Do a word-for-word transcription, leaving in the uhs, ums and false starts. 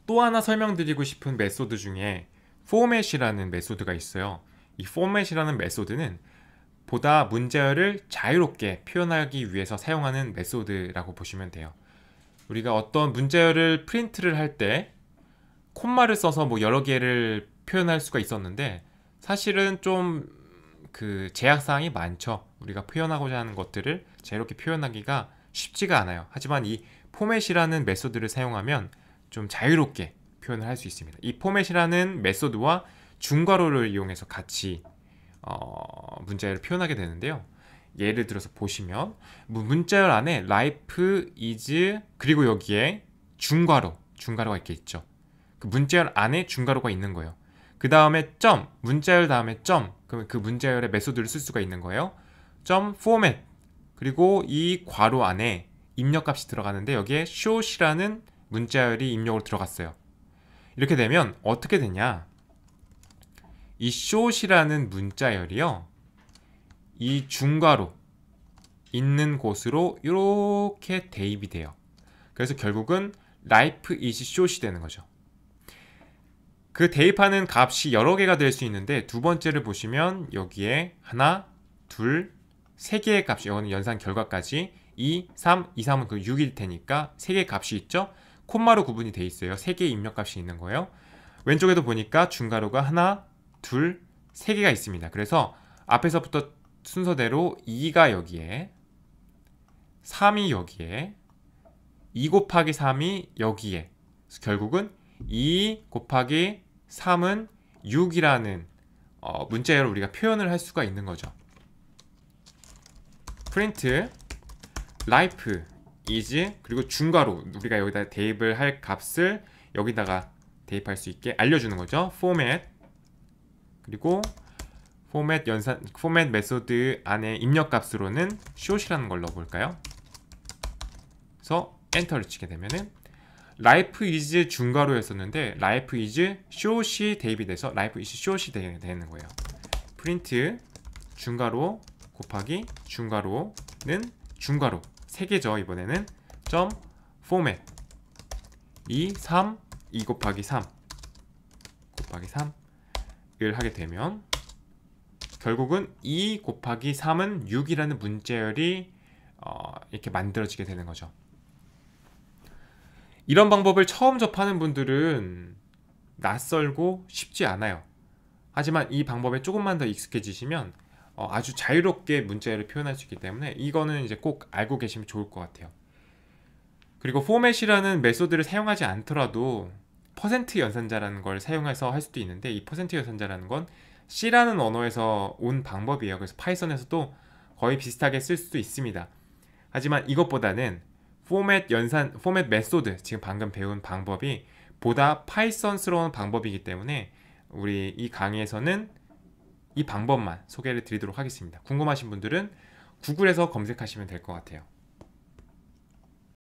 또 하나 설명드리고 싶은 메소드 중에 포맷이라는 메소드가 있어요. 이 포맷이라는 메소드는 보다 문제열을 자유롭게 표현하기 위해서 사용하는 메소드라고 보시면 돼요. 우리가 어떤 문제열을 프린트를 할 때 콤마를 써서 뭐 여러 개를 표현할 수가 있었는데, 사실은 좀 그 제약사항이 많죠. 우리가 표현하고자 하는 것들을 자유롭게 표현하기가 쉽지가 않아요. 하지만 이 포맷이라는 메소드를 사용하면 좀 자유롭게 표현을 할 수 있습니다. 이 포맷이라는 메소드와 중괄호를 이용해서 같이 어, 문자열을 표현하게 되는데요. 예를 들어서 보시면 문자열 안에 life is 그리고 여기에 중괄호 중괄호가 이렇게 있죠. 그 문자열 안에 중괄호가 있는 거예요. 그 다음에 점, 문자열 다음에 점, 그러면 그 문자열의 메소드를 쓸 수가 있는 거예요. 점 format, 그리고 이 괄호 안에 입력값이 들어가는데 여기에 show이라는 문자열이 입력으로 들어갔어요. 이렇게 되면 어떻게 되냐, 이 show이라는 문자열이요, 이 중괄호 있는 곳으로 이렇게 대입이 돼요. 그래서 결국은 life is show이 되는 거죠. 그 대입하는 값이 여러 개가 될 수 있는데, 두 번째를 보시면 여기에 하나, 둘, 세 개의 값이, 이거는 연산 결과까지 이, 삼, 이, 삼은 그 육일 테니까 세 개의 값이 있죠. 콤마로 구분이 돼 있어요. 세 개의 입력값이 있는 거예요. 왼쪽에도 보니까 중괄호가 하나, 둘, 세 개가 있습니다. 그래서 앞에서부터 순서대로 이가 여기에, 삼이 여기에, 이 곱하기 삼이 여기에, 그래서 결국은 이 곱하기 삼은 육이라는 어, 문자열을 우리가 표현을 할 수가 있는 거죠. print life is 그리고 중괄호, 우리가 여기다 대입을 할 값을 여기다가 대입할 수 있게 알려주는 거죠. format, 그리고 format 연산 format 메소드 안에 입력값으로는 show이라는 걸 넣어볼까요? 그래서 엔터를 치게 되면은 life is 중괄호였었는데 life is show이 대입이 돼서 life is show이 되는 거예요. print 중괄호 곱하기 중괄호는 중괄호 세 개죠. 이번에는 점 format 이, 삼, 이 곱하기 삼 곱하기 삼을 하게 되면 결국은 이 곱하기 삼은 육이라는 문자열이 어, 이렇게 만들어지게 되는 거죠. 이런 방법을 처음 접하는 분들은 낯설고 쉽지 않아요. 하지만 이 방법에 조금만 더 익숙해지시면 어, 아주 자유롭게 문자열을 표현할 수 있기 때문에 이거는 이제 꼭 알고 계시면 좋을 것 같아요. 그리고 포맷이라는 메소드를 사용하지 않더라도 퍼센트 연산자라는 걸 사용해서 할 수도 있는데, 이 퍼센트 연산자라는 건 C라는 언어에서 온 방법이에요. 그래서 파이썬에서도 거의 비슷하게 쓸 수도 있습니다. 하지만 이것보다는 포맷 연산, 포맷 메소드, 지금 방금 배운 방법이 보다 파이썬스러운 방법이기 때문에 우리 이 강의에서는 이 방법만 소개를 드리도록 하겠습니다. 궁금하신 분들은 구글에서 검색하시면 될 것 같아요.